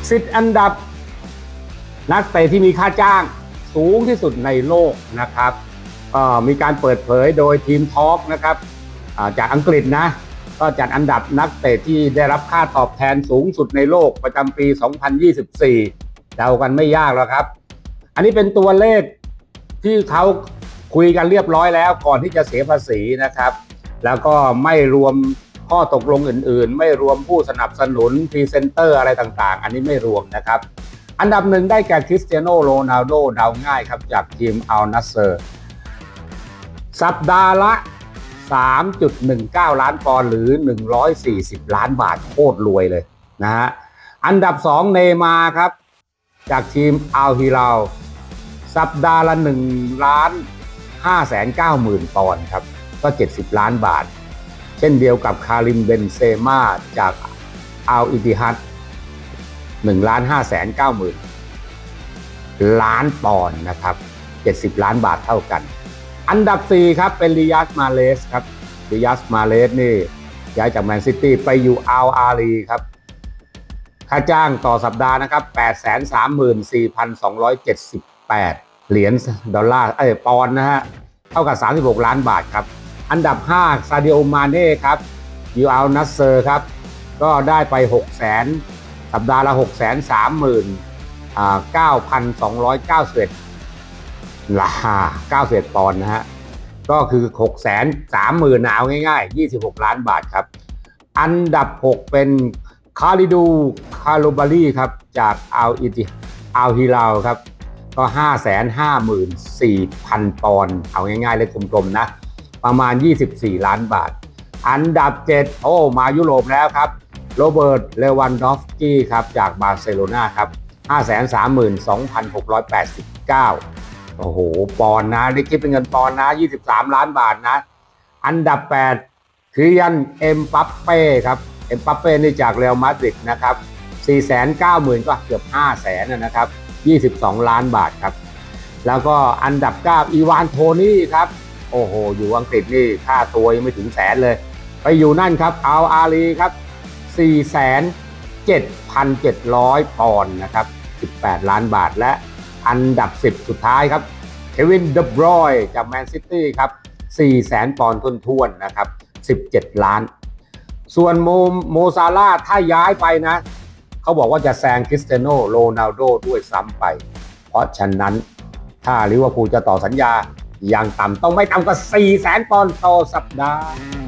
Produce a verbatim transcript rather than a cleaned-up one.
สิบอันดับนักเตะที่มีค่าจ้างสูงที่สุดในโลกนะครับก็มีการเปิดเผยโดยทีมทอล์กนะครับจากอังกฤษนะก็จัดอันดับนักเตะที่ได้รับค่าตอบแทนสูงสุดในโลกประจำปีสองพันยี่สิบสี่เดากันไม่ยากแล้วครับอันนี้เป็นตัวเลขที่เขาคุยกันเรียบร้อยแล้วก่อนที่จะเสียภาษีนะครับแล้วก็ไม่รวมข้อตกลงอื่นๆไม่รวมผู้สนับสนุนพรีเซนเตอร์อะไรต่างๆอันนี้ไม่รวมนะครับอันดับหนึ่งได้แก่คริสเตียโนโรนัลโดเดาง่ายครับจากทีมอัลนัสเซอร์สัปดาห์ละ สามจุดหนึ่งเก้า ล้านปอนด์หรือหนึ่งร้อยสี่สิบล้านบาทโคตรรวยเลยนะฮะอันดับสองเนย์มาร์ครับจากทีมอัลฮิลาลสัปดาห์ละหนึ่งล้านห้าแสนเก้าหมื่นปอนด์ครับก็เจ็ดสิบล้านบาทเช่นเดียวกับคาริมเบนเซม่าจากอัลอิติฮัดหนึ่งล้านห้าแสนเก้าหมื่นล้านปอนด์นะครับเจ็ดสิบล้านบาทเท่ากันอันดับสี่ครับเป็นริยัสมาเลสครับริยัสมาเลสนี่ย้ายจากแมนซิตี้ไปอยู่อัลอาลีครับค่าจ้างต่อสัปดาห์นะครับ แปดแสนสามหมื่นสี่พันสองร้อยเจ็ดสิบแปด เหรียญดอลลาร์เอ้ยปอนด์นะฮะเท่ากับสามสิบหกล้านบาทครับอันดับห้าซาดิโอมาเน่ครับอยู่อัลนัสเซอร์ครับก็ได้ไปหกแสนสัปดาห์ละ หกแสนสามหมื่นเก้าพันสองร้อยเก้าสิบเอ็ดลาเก้าสิบเอ็ดปอนด์นะฮะก็คือ หกแสนสามหมื่น เอาง่ายๆยี่สิบหกล้านบาทครับอันดับหกเป็นคาลิดูคาโลบารีครับจากอัลอิติอัลฮิลาลครับก็ ห้าแสนห้าหมื่นสี่พัน ปอนด์เอาง่ายๆเลยกลมๆนะประมาณยี่สิบสี่ล้านบาทอันดับเจ็ดโอ้มายุโรปแล้วครับโรเบิร์ตเลวันดอฟสกี้ครับจากบาร์เซโลนาครับ ห้าแสนสามหมื่นสองพันหกร้อยแปดสิบเก้า โอ้โหปอนด์นะได้คิดเป็นเงินปอนด์นะยี่สิบสามล้านบาทนะอันดับแปดคิริยันเอ็มบัปเป้ครับเอ็มบัปเป้นี่จากเรอัลมาดริดนะครับ สี่แสนเก้าหมื่น ก็เกือบ ห้าแสน นะครับยี่สิบสองล้านบาทครับแล้วก็อันดับเก้าอีวานโทนี่ครับโอ้โหอยู่อังกฤษนี่ค่าตัวยังไม่ถึงแสนเลยไปอยู่นั่นครับอัลอาลีครับ สี่แสนเจ็ดพันเจ็ดร้อย ปอนด์นะครับสิบแปดล้านบาทและอันดับสิบสุดท้ายครับเควินเดบรอยน์จากแมนซิตี้ครับ สี่แสน ปอนด์ท้วนๆนะครับสิบเจ็ดล้านส่วนโมโมซาลาห์ถ้าย้ายไปนะเขาบอกว่าจะแซงคริสเตียโนโรนัลโดด้วยซ้ำไปเพราะฉะนั้นถ้าลิเวอร์พูลจะต่อสัญญาอย่างต่ำต้องไม่ต่ำกว่า สี่แสน ปอนด์ต่อสัปดาห์